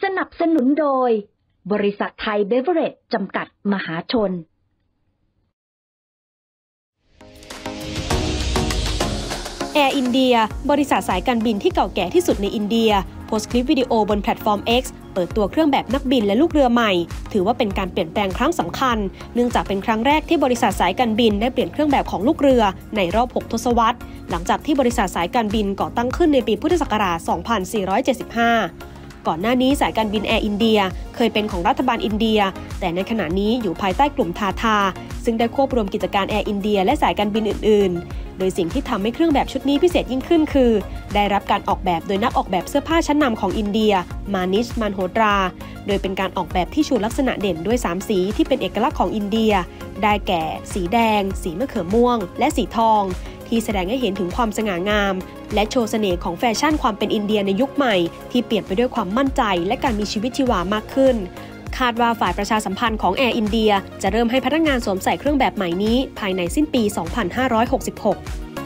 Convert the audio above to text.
สนับสนุนโดยบริษัทไทยเบเวอเรจจำกัดมหาชนแอร์อินเดียบริษัทสายการบินที่เก่าแก่ที่สุดในอินเดียโพสต์คลิปวิดีโอบนแพลตฟอร์ม X เปิดตัวเครื่องแบบนักบินและลูกเรือใหม่ถือว่าเป็นการเปลี่ยนแปลงครั้งสำคัญเนื่องจากเป็นครั้งแรกที่บริษัทสายการบินได้เปลี่ยนเครื่องแบบของลูกเรือในรอบ6 ทศวรรษหลังจากที่บริษัทสายการบินก่อตั้งขึ้นในปีพุทธศักราช 2475 ก่อนหน้านี้สายการบินแอร์อินเดียเคยเป็นของรัฐบาลอินเดียแต่ในขณะนี้อยู่ภายใต้กลุ่มทาทาซึ่งได้ควบรวมกิจการแอร์อินเดียและสายการบินอื่นๆโดยสิ่งที่ทำให้เครื่องแบบชุดนี้พิเศษยิ่งขึ้นคือได้รับการออกแบบโดยนักออกแบบเสื้อผ้าชั้นนำของอินเดียมานิช มันโฮตราโดยเป็นการออกแบบที่ชูลักษณะเด่นด้วย3สีที่เป็นเอกลักษณ์ของอินเดียได้แก่สีแดงสีมะเขือม่วงและสีทองที่แสดงให้เห็นถึงความสง่างามและโชว์เสน่ห์ของแฟชั่นความเป็นอินเดียในยุคใหม่ที่เปลี่ยนไปด้วยความมั่นใจและการมีชีวิตชีวามากขึ้นคาดว่าฝ่ายประชาสัมพันธ์ของแอร์อินเดียจะเริ่มให้พนักงานสวมใส่เครื่องแบบใหม่นี้ภายในสิ้นปี 2566